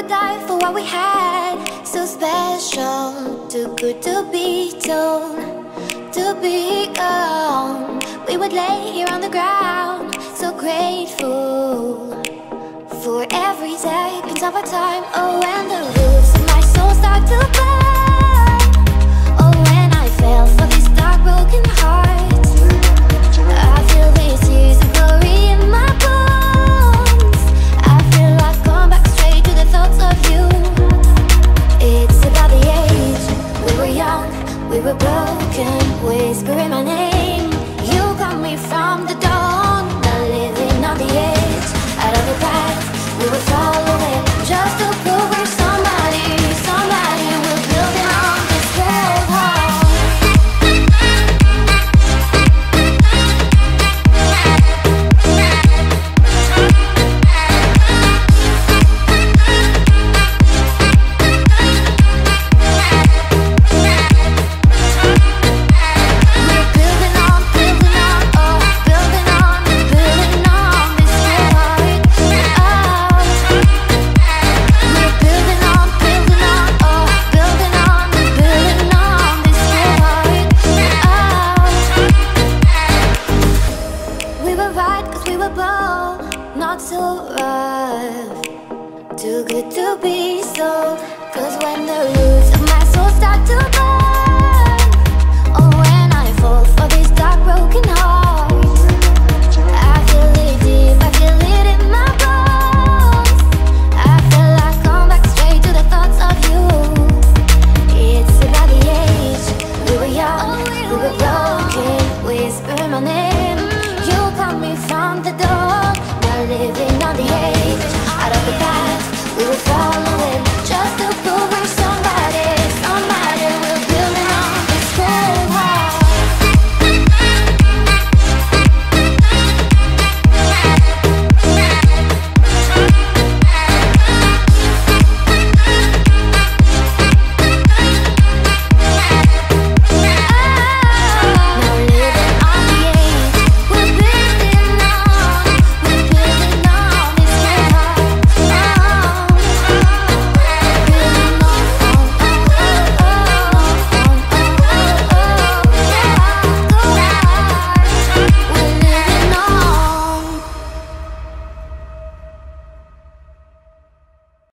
would die for what we had. So special, too good to be told, to be gone. We would lay here on the ground, so grateful for every second of our time. Oh, when the roots of my soul start to burn. Oh, when I fell for this dark broken heart. I feel these tears of glory in my bones. I feel I've gone back straight to the thoughts of you. It's about the age. We were young, we were broken, whispering my name. You got me from the dawn, now living on the edge. Out of the path we were following, just to prove we're somebody, somebody. We're building on this world hall. Not so rough, too good to be sold. 'Cause when the roots of my soul start to